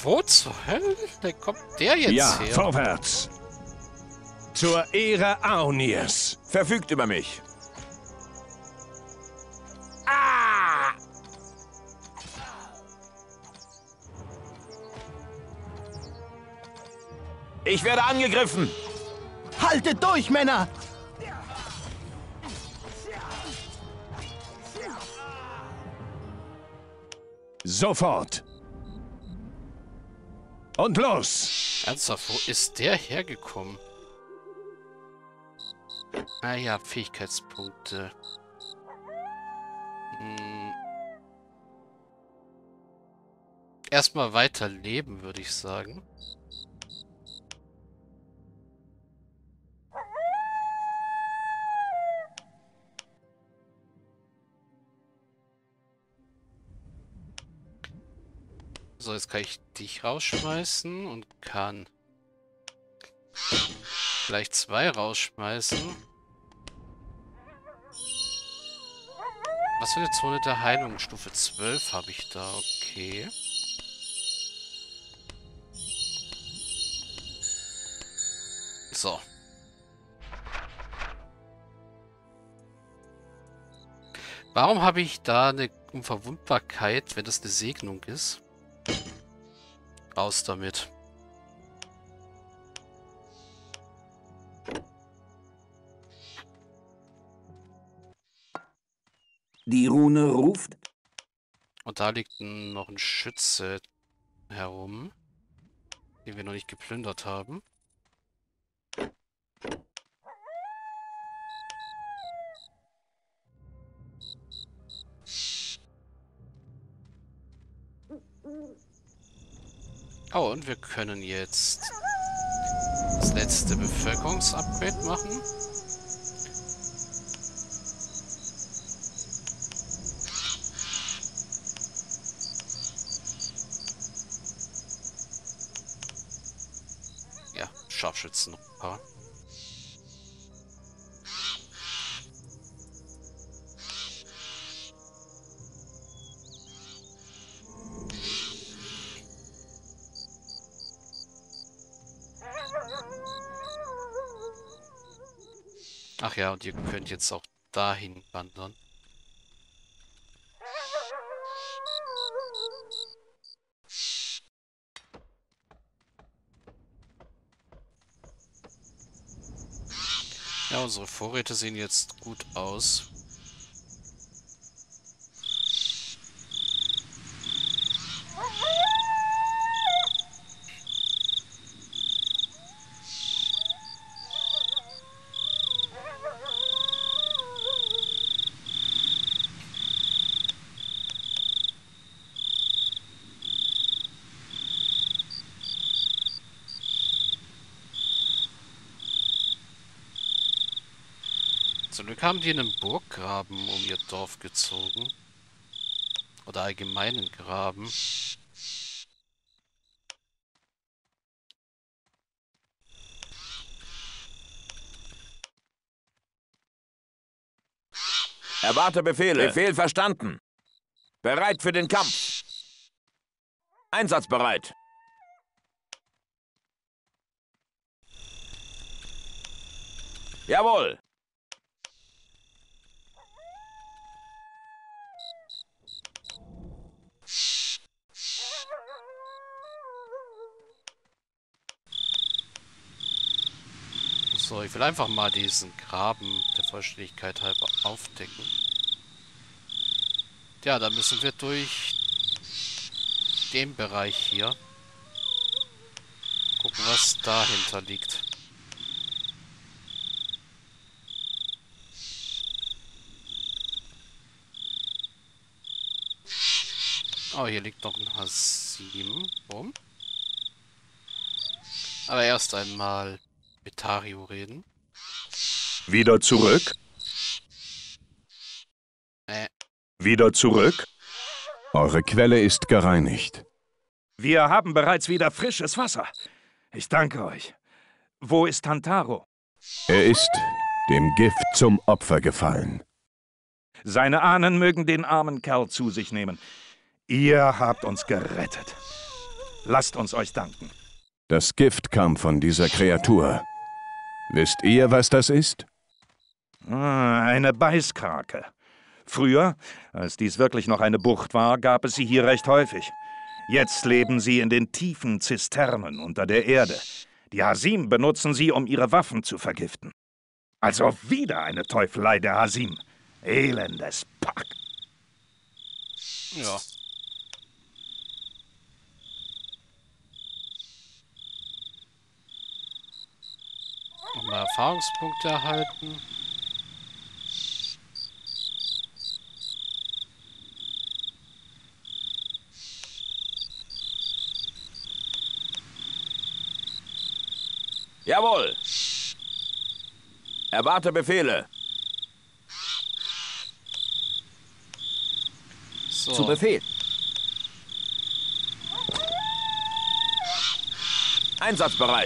Wo zur Hölle kommt der jetzt Ja, her? vorwärts. Zur Ehre Aunirs. Verfügt über mich. Ich werde angegriffen. Haltet durch, Männer! Sofort. Und los. Ernsthaft, wo ist der hergekommen? Ah ja, Fähigkeitspunkte. Erstmal weiterleben, würde ich sagen. So, jetzt kann ich dich rausschmeißen und kann gleich 2 rausschmeißen. Was für eine Zone der Heilung? Stufe 12 habe ich da, okay. So. Warum habe ich da eine Unverwundbarkeit, wenn das eine Segnung ist? Raus damit. Die Rune ruft. Und da liegt noch ein Schütze herum, den wir noch nicht geplündert haben. Oh, und wir können jetzt das letzte Bevölkerungsupgrade machen. Ja, Scharfschützen noch ein paar. Ach ja, und ihr könnt jetzt auch dahin wandern. Ja, unsere Vorräte sehen jetzt gut aus. Zum Glück haben die einen Burggraben um ihr Dorf gezogen. Oder allgemeinen Graben. Erwarte Befehle. Befehl verstanden. Bereit für den Kampf. Einsatzbereit. Jawohl. So, ich will einfach mal diesen Graben der Vollständigkeit halber aufdecken. Ja, da müssen wir durch den Bereich hier. Gucken, was dahinter liegt. Oh, hier liegt noch ein H7 rum. Aber erst einmal mit Tario reden. Wieder zurück? Wieder zurück? Eure Quelle ist gereinigt. Wir haben bereits wieder frisches Wasser. Ich danke euch. Wo ist Tantaro? Er ist dem Gift zum Opfer gefallen. Seine Ahnen mögen den armen Kerl zu sich nehmen. Ihr habt uns gerettet. Lasst uns euch danken. Das Gift kam von dieser Kreatur. Wisst ihr, was das ist? Eine Beißkrake. Früher, als dies wirklich noch eine Bucht war, gab es sie hier recht häufig. Jetzt leben sie in den tiefen Zisternen unter der Erde. Die Hasim benutzen sie, um ihre Waffen zu vergiften. Also wieder eine Teufelei der Hasim. Elendes Pack. Ja. Nochmal Erfahrungspunkte erhalten. Jawohl. Erwarte Befehle. So. Zu Befehl. Einsatzbereit.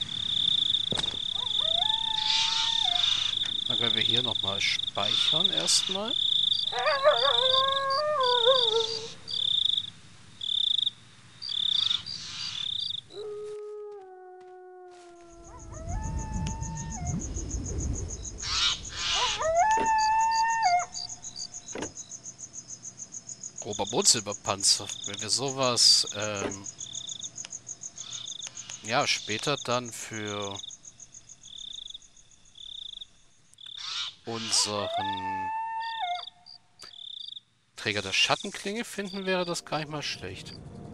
Dann können wir hier nochmal speichern erstmal. Grober Mondsilberpanzer. Wenn wir sowas ja, später dann für unseren Träger der Schattenklinge finden, wäre das gar nicht mal schlecht.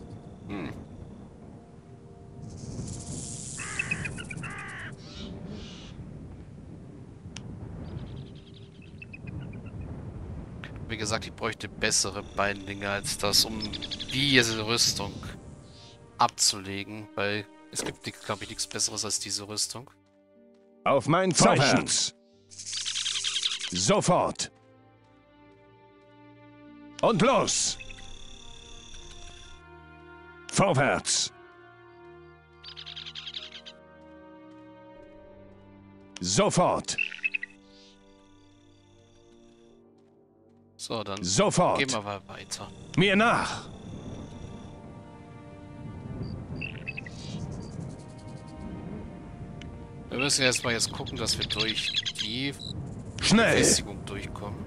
Wie gesagt, ich bräuchte bessere Beinlinge als das, um diese Rüstung abzulegen, weil es gibt, glaube ich, nichts Besseres als diese Rüstung. Auf mein Zeichen! Sofort! Und los! Vorwärts! Sofort! So, dann Sofort! gehen wir mal weiter. Mir nach! Wir müssen erstmal jetzt gucken, dass wir durch die Schnell! Befestigung durchkommen.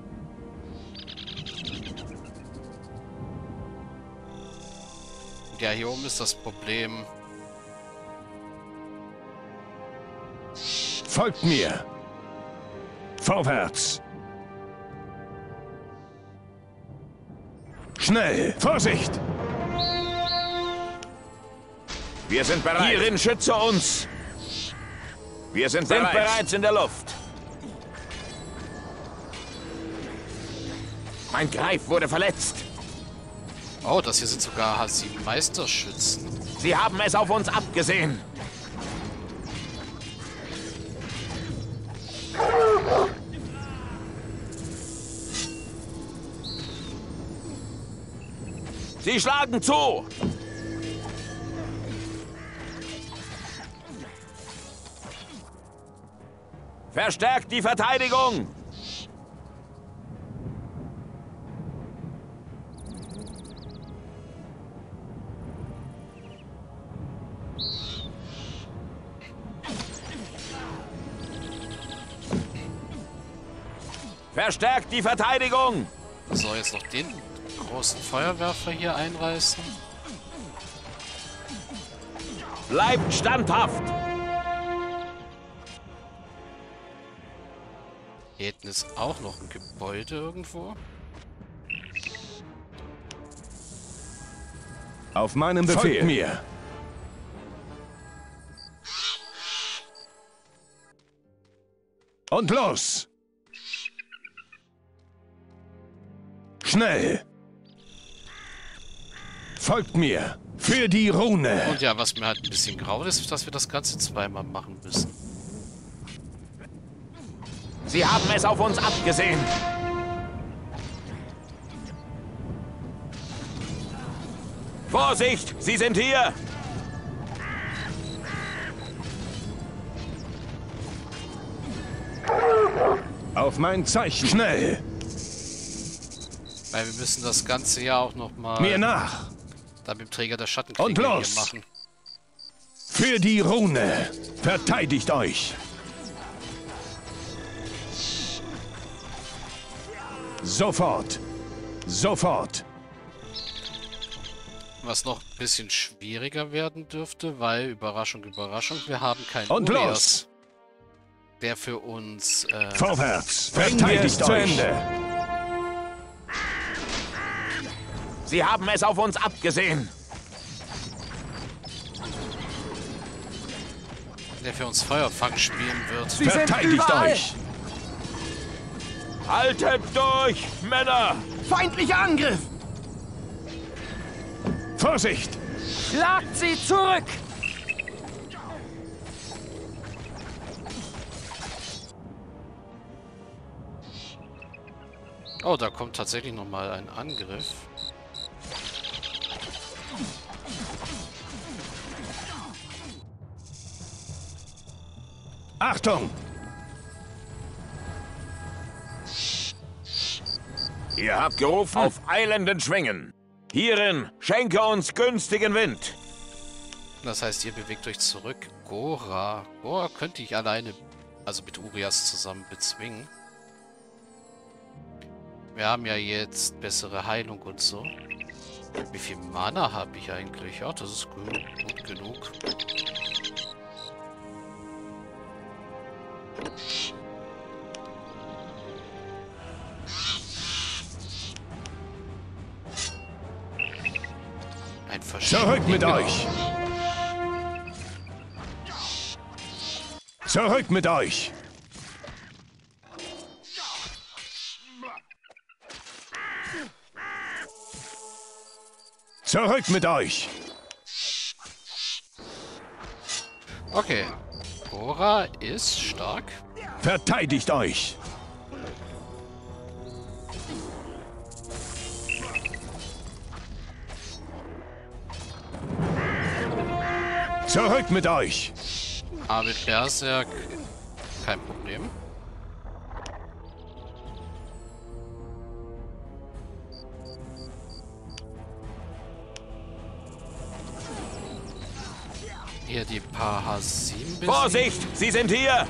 Ja, hier oben ist das Problem. Folgt mir! Vorwärts! Schnell! Vorsicht! Wir sind bereit. Hierin schütze uns. Wir sind bereits in der Luft. Mein Greif wurde verletzt. Oh, das hier sind sogar Hasim-Meisterschützen. Sie haben es auf uns abgesehen. Sie schlagen zu. Verstärkt die Verteidigung. Verstärkt die Verteidigung. So, jetzt noch den großen Feuerwerfer hier einreißen. Bleibt standhaft. Hier hinten ist auch noch ein Gebäude irgendwo. Auf meinem Befehl! Folgt mir! Und los! Schnell! Folgt mir! Für die Rune! Und ja, was mir halt ein bisschen graut ist, dass wir das Ganze zweimal machen müssen. Sie haben es auf uns abgesehen. Vorsicht, Sie sind hier. Auf mein Zeichen! Schnell! Weil wir müssen das Ganze ja auch noch mal Mir nach! Da mit dem Träger der Schattenkriege Und los! hier machen. Für die Rune! Verteidigt euch! Sofort! Sofort! Was noch ein bisschen schwieriger werden dürfte, weil, Überraschung, Überraschung, wir haben keinen Und Urias, los! der für uns... Vorwärts! Verteidigt zu euch! Ende. Sie haben es auf uns abgesehen. der für uns Feuerfang spielen wird. Verteidigt euch! Haltet durch, Männer! Feindlicher Angriff! Vorsicht! Schlagt sie zurück! Oh, da kommt tatsächlich nochmal ein Angriff. Achtung! Ihr habt gerufen auf eilenden Schwingen. Hierin schenke uns günstigen Wind. Das heißt, ihr bewegt euch zurück. Gora. Gora könnte ich alleine, also mit Urias zusammen bezwingen. Wir haben ja jetzt bessere Heilung und so. Wie viel Mana habe ich eigentlich? Ja, das ist gut genug. Ein Zurück mit euch! Zurück mit euch! Zurück mit euch! Okay. Gora ist stark. Verteidigt euch! Zurück mit euch! Aber mit Berserk kein Problem. Hier die Pahasim besiegen. Vorsicht, sie sind hier!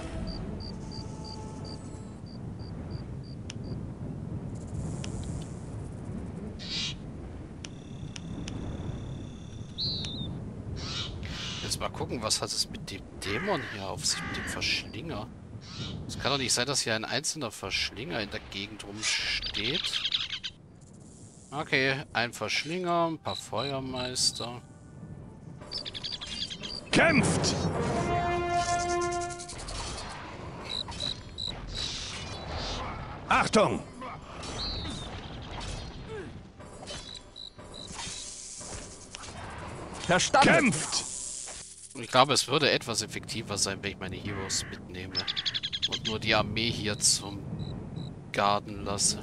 Jetzt mal gucken, was hat es mit dem Dämon hier auf sich, mit dem Verschlinger? Es kann doch nicht sein, dass hier ein einzelner Verschlinger in der Gegend rumsteht. Okay, ein Verschlinger, ein paar Feuermeister. Kämpft! Achtung! Verstanden! Kämpft! Ich glaube, es würde etwas effektiver sein, wenn ich meine Heroes mitnehme. Und nur die Armee hier zum Garden lasse.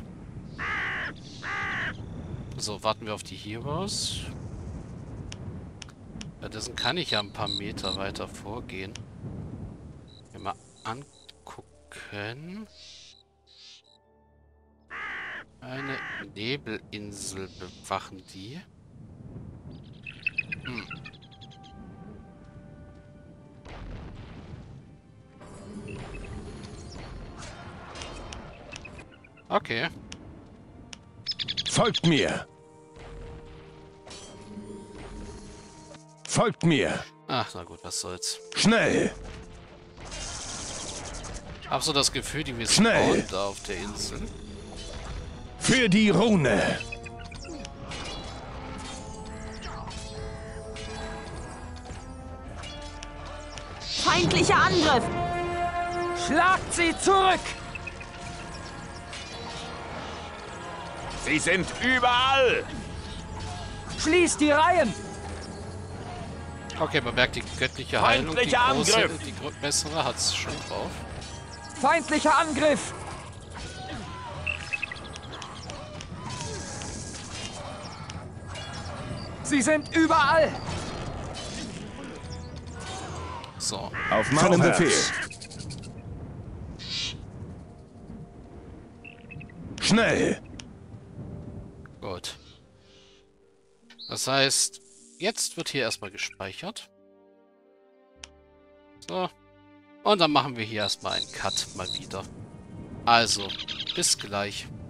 So, warten wir auf die Heroes. Währenddessen kann ich ja ein paar Meter weiter vorgehen. Mir mal angucken. Eine Nebelinsel bewachen die. Okay. Folgt mir! Folgt mir! Ach, na gut, was soll's. Schnell! Hab so das Gefühl, die Schnell! spawnen da auf der Insel. Für die Rune! Feindlicher Angriff! Schlagt sie zurück! Sie sind überall! Schließt die Reihen! Okay, man merkt die göttliche Heilung. Die Feindlicher große, Angriff! die bessere hat's schon drauf. Feindlicher Angriff! Sie sind überall! So. Auf meinen Befehl! Schnell! Gut. Das heißt, jetzt wird hier erstmal gespeichert. So. Und dann machen wir hier erstmal einen Cut mal wieder. Also, bis gleich.